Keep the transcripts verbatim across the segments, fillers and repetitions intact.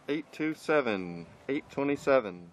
eight two seven, eight twenty-seven.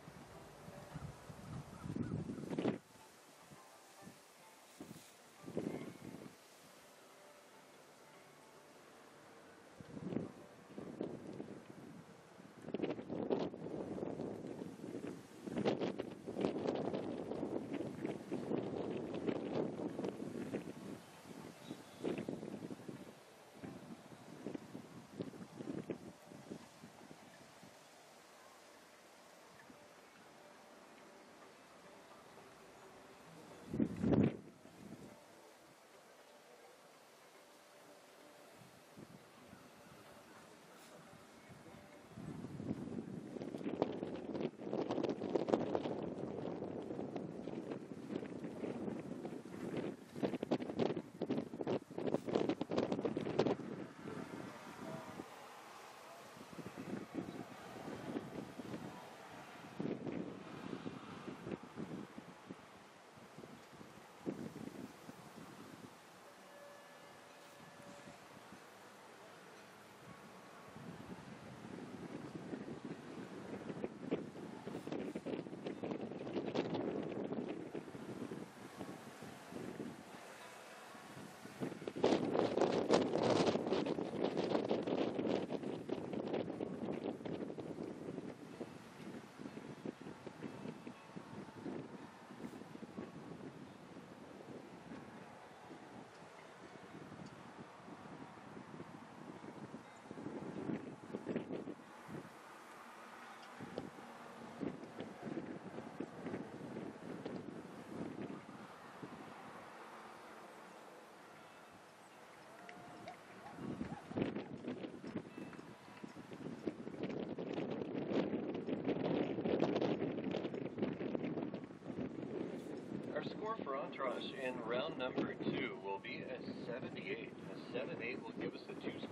Our score for Entourage in round number two will be a seventy-eight. A seven eight will give us a two score.